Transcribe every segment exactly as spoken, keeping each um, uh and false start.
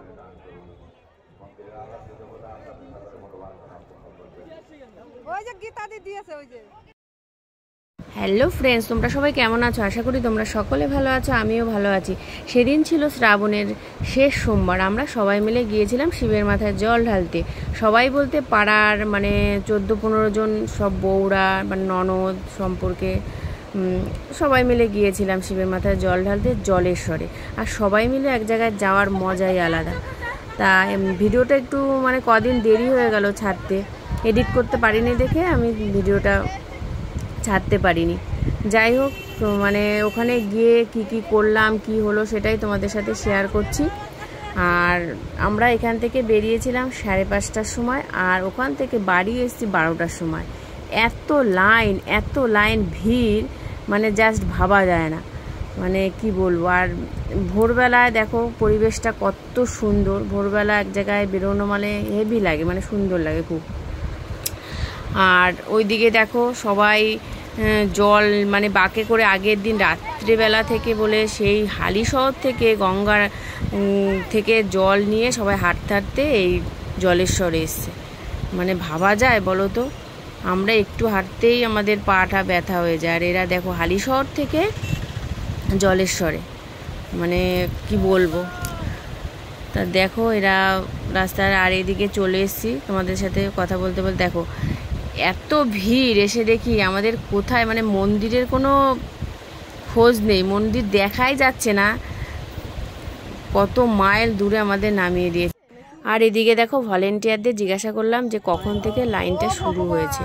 ওই যে গীতা দি দিয়েছে ওই যে। হ্যালো ফ্রেন্ডস, তোমরা সবাই কেমন আছো? আশা করি তোমরা সকলে ভালো আছো, আমিও ভালো আছি। সেদিন ছিল শ্রাবণের শেষ সোমবার। আমরা সবাই মিলে গিয়েছিলাম শিবের মাথায় জল ঢালতে। সবাই বলতে পাড়ার মানে চোদ্দো পনেরো জন সব বউরা মানে ননদ সম্পর্কে সবাই মিলে গিয়েছিলাম শিবের মাথায় জল ঢালতে জলেশ্বরে। আর সবাই মিলে এক জায়গায় যাওয়ার মজাই আলাদা। তা ভিডিওটা একটু মানে কদিন দেরি হয়ে গেল ছাড়তে, এডিট করতে পারিনি দেখে আমি ভিডিওটা ছাড়তে পারিনি। যাই হোক, মানে ওখানে গিয়ে কি কি করলাম কি হলো সেটাই তোমাদের সাথে শেয়ার করছি। আর আমরা এখান থেকে বেরিয়েছিলাম সাড়ে পাঁচটার সময়, আর ওখান থেকে বাড়ি এসেছি বারোটার সময়। এত লাইন এত লাইন ভিড় মানে জাস্ট ভাবা যায় না, মানে কি বলবো। আর ভোরবেলায় দেখো পরিবেশটা কত সুন্দর। ভোরবেলা এক জায়গায় বেরোনো মানে হেভি লাগে, মানে সুন্দর লাগে খুব। আর ওইদিকে দেখো সবাই জল মানে বাঁকে করে আগের দিন রাত্রিবেলা থেকে বলে সেই হালিশহর থেকে গঙ্গার থেকে জল নিয়ে সবাই হাঁটতে হাঁটতে এই জলেশ্বরে এসছে। মানে ভাবা যায় বলো তো, আমরা একটু হাঁটতেই আমাদের পাটা ব্যথা হয়ে যায়। আর এরা দেখো হালিশহর থেকে জলেশ্বরে, মানে কি বলবো। তা দেখো এরা রাস্তার আর এদিকে চলে এসেছি তোমাদের সাথে কথা বলতে বলতে। দেখো এত ভিড়, এসে দেখি আমাদের কোথায় মানে মন্দিরের কোনো খোঁজ নেই, মন্দির দেখাই যাচ্ছে না, কত মাইল দূরে আমাদের নামিয়ে দিয়েছে। আর এদিকে দেখো ভলেন্টিয়ারদের জিজ্ঞাসা করলাম যে কখন থেকে লাইনটা শুরু হয়েছে।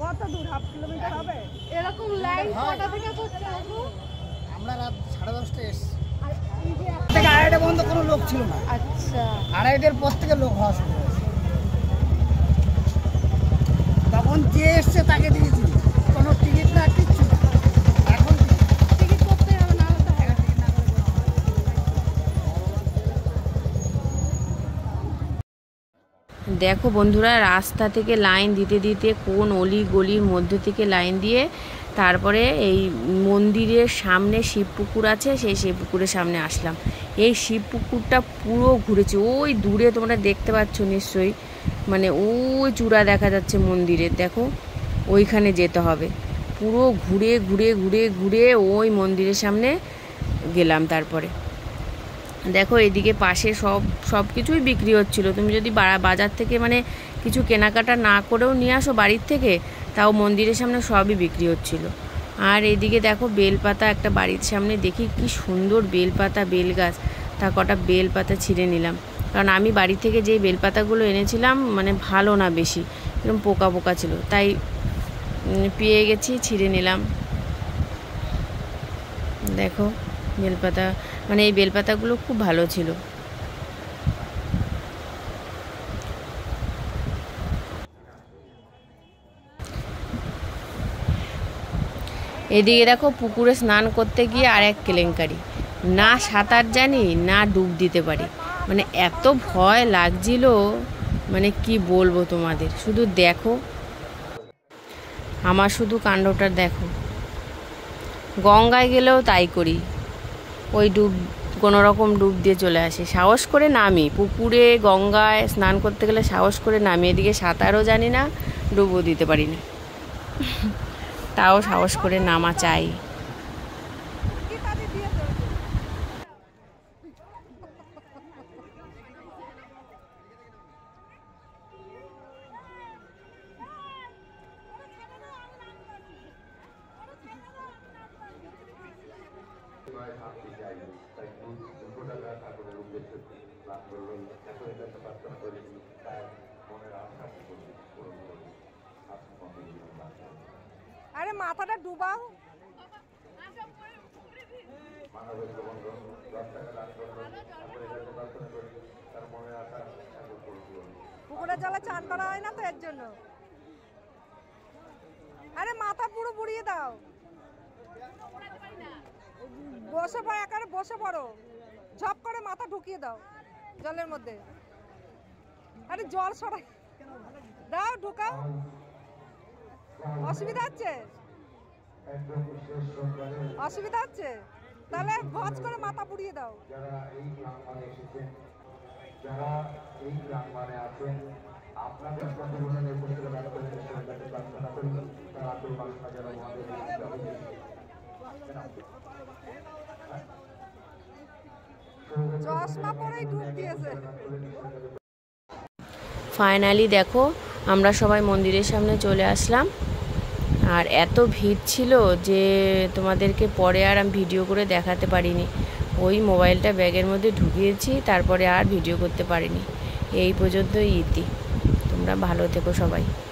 আড়াইটা পর্যন্ত কোনো লোক ছিল না। আচ্ছা, আড়াইটার পর থেকে লোক হওয়া শুরু হয়েছে। তখন যে এসছে তাকে দিয়েছি, কোনো টিকিট না কিচ্ছু। এখন টিকিট করতে হবে না, দেখো বন্ধুরা, রাস্তা থেকে লাইন দিতে দিতে কোন অলি গলির মধ্যে থেকে লাইন দিয়ে তারপরে এই মন্দিরের সামনে শিব পুকুর আছে, সেই শিব পুকুরের সামনে আসলাম। এই শিব পুকুরটা পুরো ঘুরেছি, ওই দূরে তোমরা দেখতে পাচ্ছ নিশ্চয়ই, মানে ওই চূড়া দেখা যাচ্ছে মন্দিরের, দেখো ওইখানে যেতে হবে। পুরো ঘুরে ঘুরে ঘুরে ঘুরে ওই মন্দিরের সামনে গেলাম। তারপরে দেখো এদিকে পাশে সব সব কিছুই বিক্রি হচ্ছিল। তুমি যদি বাজার থেকে মানে কিছু কেনাকাটা না করেও নিয়ে আসো বাড়ির থেকে, তাও মন্দিরের সামনে সবই বিক্রি হচ্ছিল। আর এদিকে দেখো বেলপাতা, একটা বাড়ির সামনে দেখি কি সুন্দর বেলপাতা, বেল গাছ, তা কটা বেলপাতা ছিঁড়ে নিলাম। কারণ আমি বাড়ি থেকে যেই বেলপাতাগুলো এনেছিলাম মানে ভালো না, বেশি এরকম পোকা পোকা ছিল, তাই পেয়ে গেছি, ছিঁড়ে নিলাম। দেখো বেলপাতা, মানে এই বেলপাতাগুলো খুব ভালো ছিল। এদিকে দেখো পুকুরে স্নান করতে গিয়ে আর এক কেলেঙ্কারি, না সাঁতার জানি না ডুব দিতে পারি, মানে এত ভয় লাগছিল মানে কি বলবো তোমাদের। শুধু দেখো আমার শুধু কাণ্ডটা দেখো। গঙ্গায় গেলেও তাই করি, ওই ডুব কোনো রকম ডুব দিয়ে চলে আসি, সাহস করে নামি। পুকুরে গঙ্গায় স্নান করতে গেলে সাহস করে নামি, এদিকে সাঁতারও জানি না, ডুবও দিতে পারি না, তাও সাহস করে নামা চাই। আরে মাথাটা ডুবাও। পুকুরের জলে চান করা হয় না তো এর জন্য। আরে মাথা পুরো বুড়িয়ে দাও, বসে পড়ো, একেবারে বসে পড়ো, ঝপ করে মাথা ঢুকিয়ে দাও জলের মধ্যে। আরে জল সরাই দাও, ঢুকাও। অসুবিধা হচ্ছে? অসুবিধা হচ্ছে? তাহলে ভজ করে মাথা পুড়িয়ে দাও। যারা এই প্রাঙ্গণে আছেন আপনাদের প্রতিবেদনের উপস্থিত ব্যবহার করতে প্রার্থনা করি তারা আব্দুল বাসনা যারা আমাদের চশমা পরেই ডুব দিয়েছে। ফাইনালি দেখো আমরা সবাই মন্দিরের সামনে চলে আসলাম। আর এত ভিড় ছিল যে তোমাদেরকে পরে আর আমি ভিডিও করে দেখাতে পারিনি। ওই মোবাইলটা ব্যাগের মধ্যে ঢুকিয়েছি, তারপরে আর ভিডিও করতে পারিনি। এই পর্যন্তই ইতি। তোমরা ভালো থেকো সবাই।